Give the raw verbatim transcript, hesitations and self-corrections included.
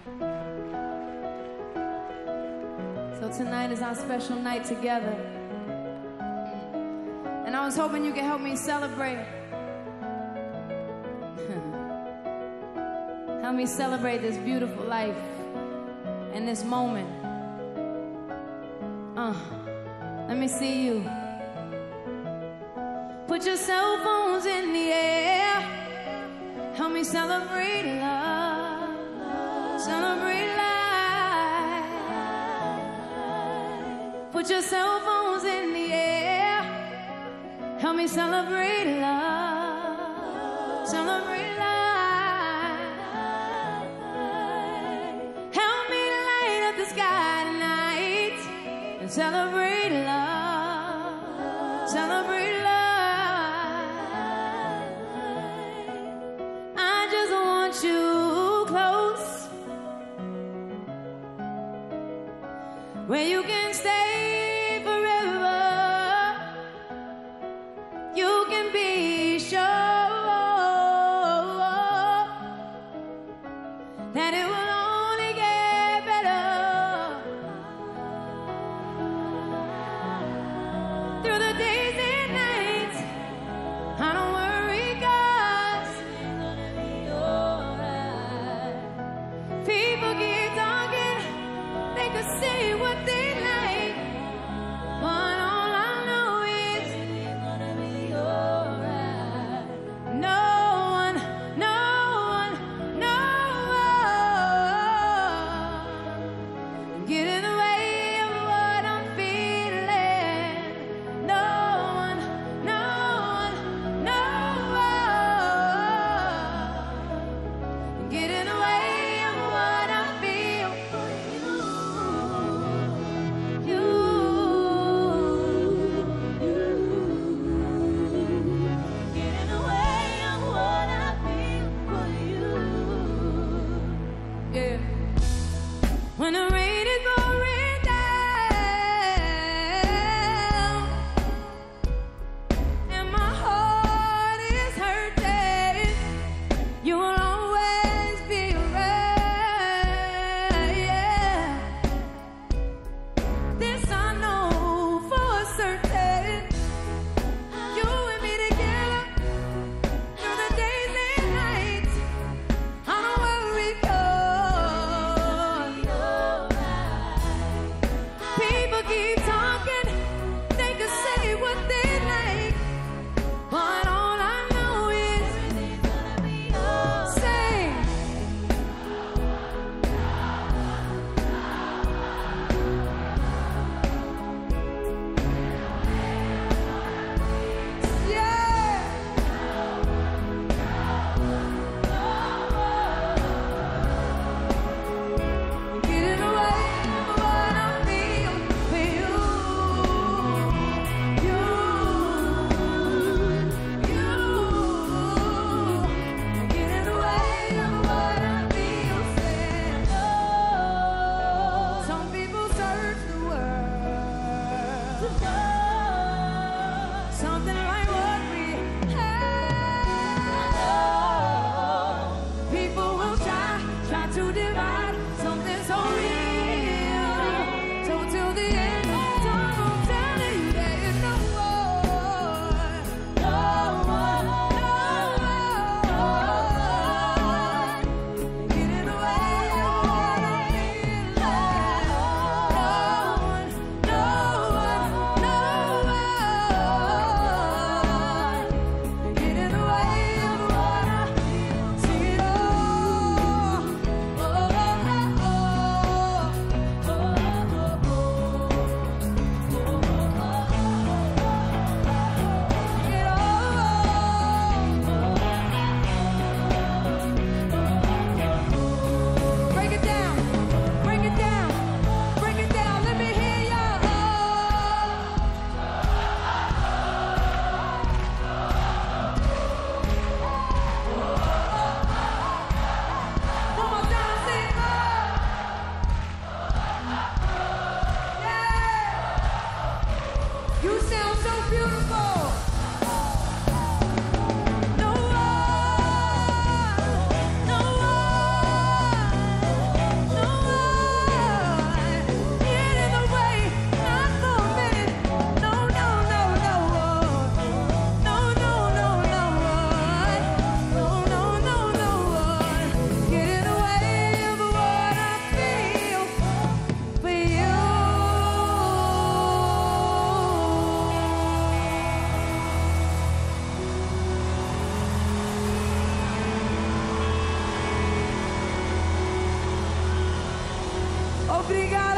So tonight is our special night together. And I was hoping you could help me celebrate. Help me celebrate this beautiful life and this moment. Uh, let me see you. Put your cell phones in the air. Help me celebrate love. Celebrate life. Put your cell phones in the air. Help me celebrate love. Celebrate life. Help me light up the sky tonight and celebrate love. Celebrate love. I just want you close, where you can stay forever. You can be sure that it will only get better. Through the days and nights, I don't worry, 'cause people keep talking, they could say what they like, but all I know is no one, no one, no one get in the way of what I'm feeling. No one, no one, no one get in the way of what I feel for you. You, you get in the way of what I feel for you. Yeah. When the rain is pouring down and my heart is hurting, you will always be around. Yeah. This I know for certain. You and me together through the days and nights. I don't worry, 'cause Obrigada.